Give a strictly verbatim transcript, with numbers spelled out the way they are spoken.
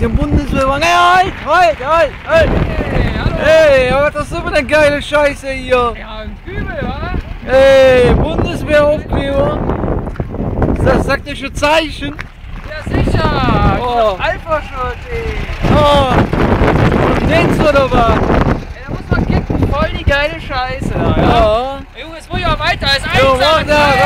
bisschen Bundeswehr. Hey, halt, halt, halt, halt. Hey, hallo. Hey, aber das ist so eine geile Scheiße hier. Ja, ein Kübel, wa? Hey, Bundeswehraufkleber. Das sagt ihr schon Zeichen. Ja, sicher. Oh. Alpha-Shirt, ey. Oh, Dance oder was? Ey, da muss man kicken. Voll die geile Scheiße. Ja. Ja. Ey, Junge, jetzt muss ich auch weiter. Ist Jo, einsam. mach da,